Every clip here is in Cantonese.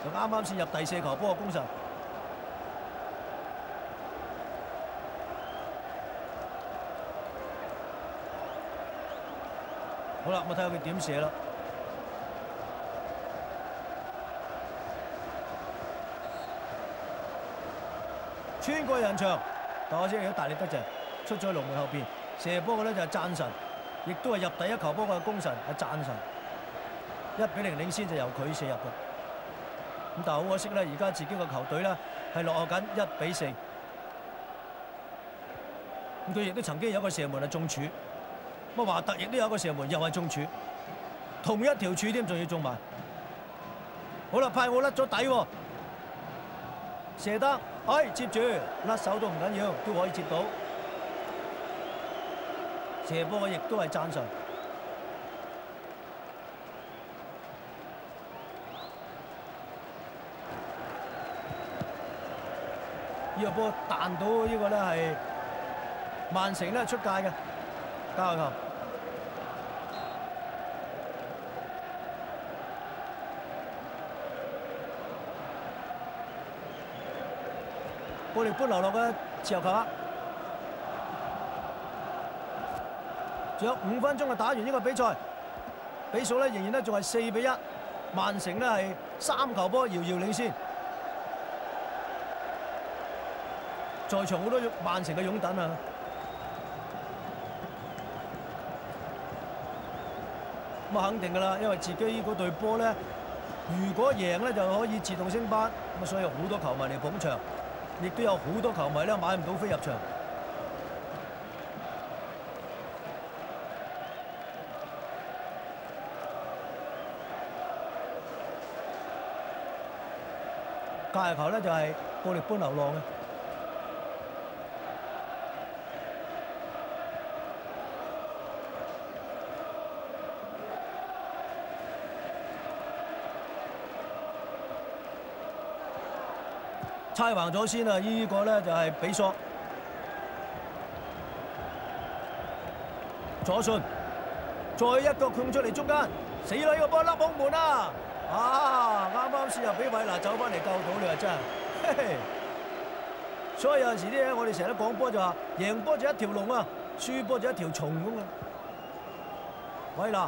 就啱啱先入第4球波嘅功臣。好啦，我睇下佢點射啦。穿過人牆，但可惜有大力得滯，出咗龍門後邊。射波嘅咧就係贊神，亦都係入第1球波嘅功臣係贊神。1-0領先就由佢射入嘅。咁但係好可惜咧，而家自己個球隊咧係落後緊1-4。咁佢亦都曾經有一個射門係中柱，咁華特亦都有一個射門又係中柱，同一條柱添，仲要中埋。好啦，派奧甩咗底喎，射得，接住甩手都唔緊要，都可以接到。射波嘅亦都係贊神。呢個波彈到呢個咧係曼城咧出界嘅交球。布力般流落嘅自由球啊！仲有5分鐘就打完呢個比賽，比數咧仍然咧仲係4-1，曼城咧係3球波遙遙領先。在場好多曼城嘅擁躉啊！咁啊肯定㗎啦，因為自己嗰隊波咧，如果贏咧就可以自動升班，咁所以好多球迷嚟捧場，亦都有好多球迷咧買唔到飛入場。隔入球咧就係布力般流浪嘅。猜橫咗先啊！呢個咧就係比索左順，再一腳控出嚟中間，死啦！呢個波甩空門啊！啱啱試入俾韋拿走翻嚟救到你啊！真係，嘿嘿。所以有陣時啲嘢我哋成日都講波就話，贏波就一條龍啊，輸波就一條蟲咁啊！韋拿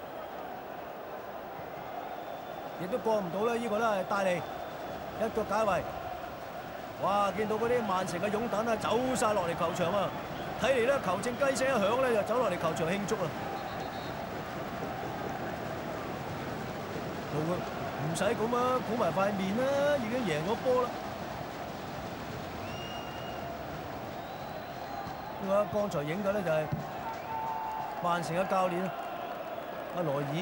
亦都過唔到啦，呢個咧係戴利一腳解圍。哇！見到嗰啲曼城嘅擁躉啊，走晒落嚟球場啊！睇嚟咧，球證雞聲一響咧，就走落嚟球場慶祝啦！唔使咁啊，鼓埋塊面啦，已經贏咗波啦！呢個剛才影嘅咧就係曼城嘅教練阿羅爾。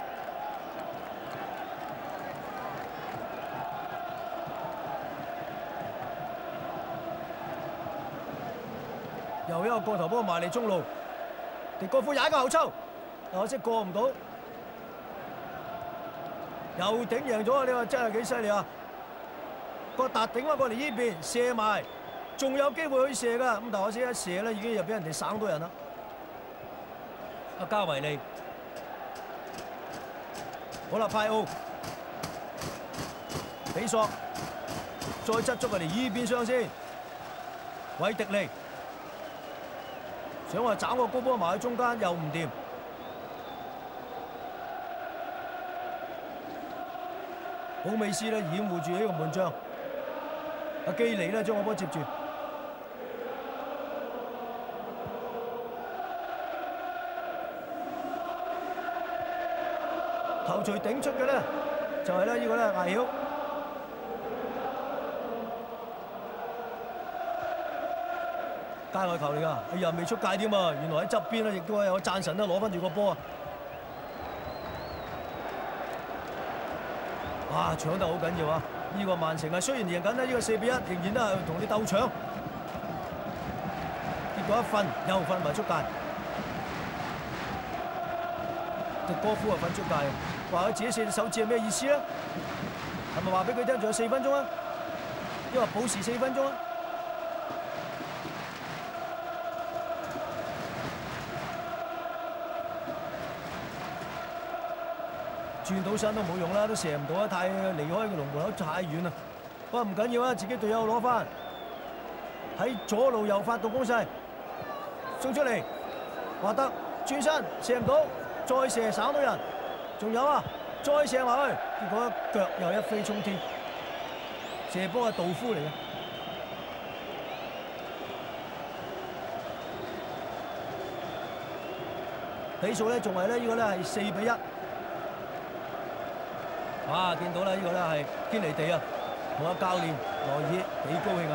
又一個過頭波埋嚟中路，迪哥夫踩個後抽，可惜過唔到，又頂贏咗啊！你話真係幾犀利啊！個達頂翻過嚟呢邊射埋，仲有機會去射㗎，咁但可惜一射咧已經又俾人哋省到人啦。阿加維利，好啦，派奧，比索，再側足過嚟呢邊雙先，韋迪利。想話斬個高波埋喺中間又唔掂，保美斯咧掩護住呢個門將，阿基尼咧將個波接住，頭槌頂出嘅咧就係咧呢個咧艾曉。界外球嚟㗎，哎呀未出界添啊！原來喺側邊咧，亦都係有贊神啦，攞翻住個波啊！哇，搶得好緊要啊！呢個曼城啊，雖然贏緊呢個4-1，仍然都係同你鬥搶，結果一瞓又瞓埋出界，迪哥夫啊瞓出界，話佢自己4隻手指係咩意思咧？係咪話俾佢聽仲有4分鐘啊？因為補時4分鐘啊！主轉到身都冇用啦，都射唔到啊！太離開個龍門口太遠啦。不過唔緊要啊，自己隊友攞翻喺左路右發動攻勢，送出嚟，華特轉身射唔到，再射省到人，仲有啊，再射埋去，結果一腳又一飛沖天，射波係杜夫嚟嘅。比數咧仲係咧呢個咧係4-1。哇！見到啦，呢個咧係堅尼地啊，同阿教練羅爾幾高興啊！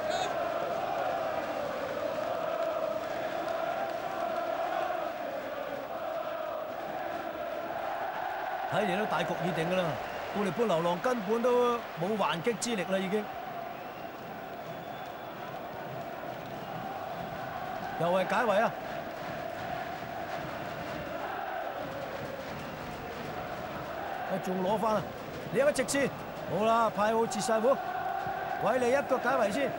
睇嚟都大局已定㗎啦，布力般流浪根本都冇還擊之力啦，已經。又係解圍啊！仲攞翻啊！你有個直線，好啦，派好截晒盤，韋利一腳解圍先。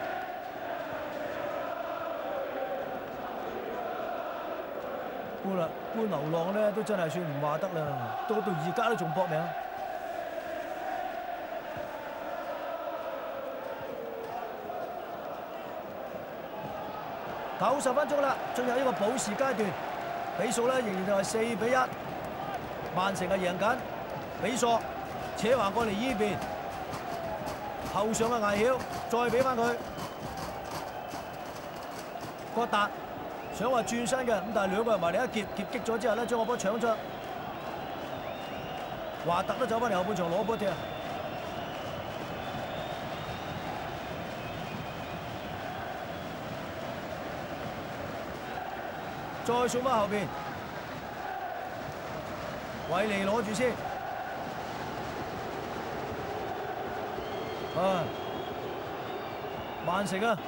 般流浪咧都真係算唔話得啦，到而家都仲搏命。90分鐘啦，進入呢個補時階段，比數咧仍然就係4-1，曼城係贏緊。比索扯橫過嚟依邊，後上嘅艾曉，再俾翻佢。郭達想話轉身嘅，咁但係兩個人埋嚟一夾擊咗之後咧，將個波搶咗。華特都走翻嚟後半場攞波踢。再送翻後邊，韋利攞住先。啊！曼城啊！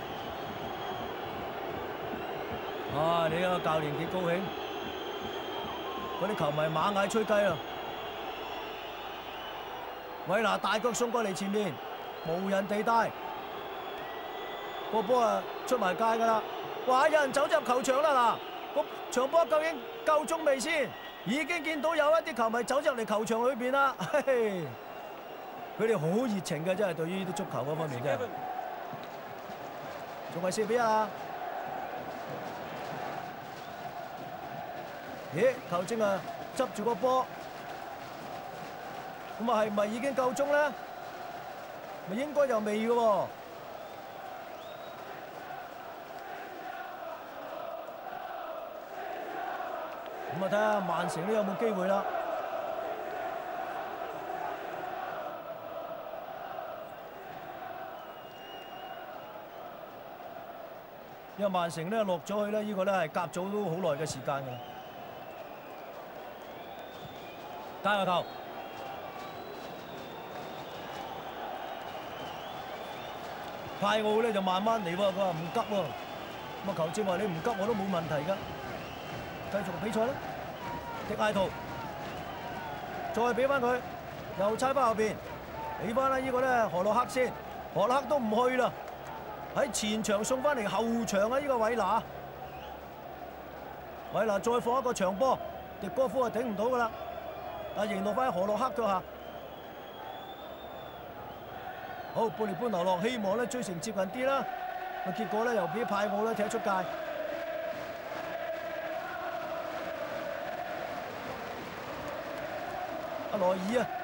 啊！你個教練幾高興，嗰啲球迷猛嗌吹雞啊！韋拿大腳送過嚟前面，無人地帶，個波啊出埋界㗎啦！哇！有人走入球場啦嗱，個場波究竟夠鐘未先？已經見到有一啲球迷走入嚟球場裏邊啦，嘿嘿！佢哋好熱情嘅，真係對於呢啲足球嗰方面真係，仲係4-1啊！咦，球證啊執住個波，咁啊係咪已經夠鐘咧？咪應該就未嘅喎。咁啊睇下曼城都有冇機會啦。因為曼城咧落咗去咧，呢個咧係夾咗都好耐嘅時間㗎啦。加個球，派奧咧就慢慢嚟喎，佢話唔急喎。咁啊球證話你唔急我都冇問題㗎，繼續比賽啦。迪艾圖再俾翻佢，又猜翻後邊，俾翻啦呢個咧何洛克先，何洛克都唔去啦。喺前場送翻嚟後場啊！呢個韋拿，韋拿再放一個長波，迪哥夫啊頂唔到噶啦，但係迎落翻喺何洛克腳下。好，布力般流浪希望咧追成接近啲啦，結果咧又俾派奧咧踢出界。阿羅爾啊！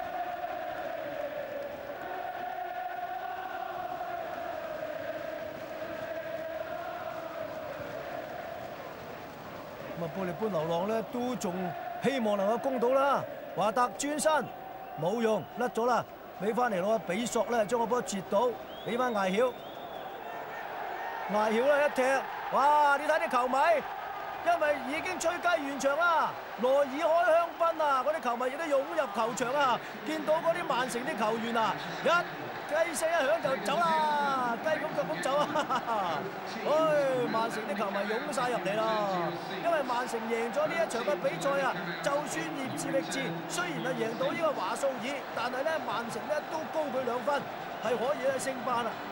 布力般流浪咧都仲希望能夠攻到啦，華特轉身冇用，甩咗啦，俾翻嚟攞比索咧將個波截到，俾翻艾曉，艾曉咧一踢，哇！你睇啲球迷，因為已經吹雞完場啦，羅爾開香檳啊，嗰啲球迷亦都湧入球場啊，見到嗰啲曼城啲球員啊，雞聲一響就走啦，雞咁腳咁走啊！唉，曼城啲球迷湧晒入嚟啦，因為曼城贏咗呢一場嘅比賽啊，就算熱刺力戰，雖然係贏到呢個華素爾，但係咧曼城咧都高佢2分，係可以咧升班啦，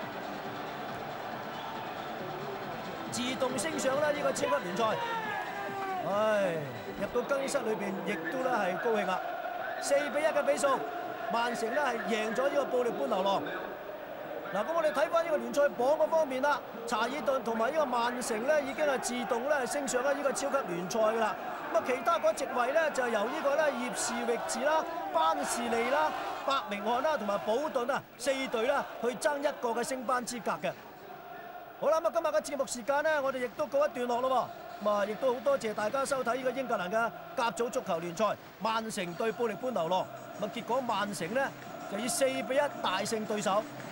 自動升上啦呢個超級聯賽。唉，入到更衣室裏邊亦都咧係高興啊！ 4-1嘅比數，曼城咧係贏咗呢個布力般流浪。嗱，咁我哋睇翻呢個聯賽榜嗰方面啦，查爾頓同埋呢個曼城咧已經係自動咧升上咗呢個超級聯賽㗎啦。咁啊，其他嗰席位咧就由呢個咧葉士域治啦、班士利啦、伯明翰啦同埋保頓啊4隊啦去爭一個嘅升班資格嘅。好啦，咁啊今日嘅節目時間咧，我哋亦都告一段落咯喎。咁啊，亦都好多謝大家收睇呢個英格蘭嘅甲組足球聯賽，曼城對布力般流浪。咁啊，結果曼城咧就以4-1大勝對手。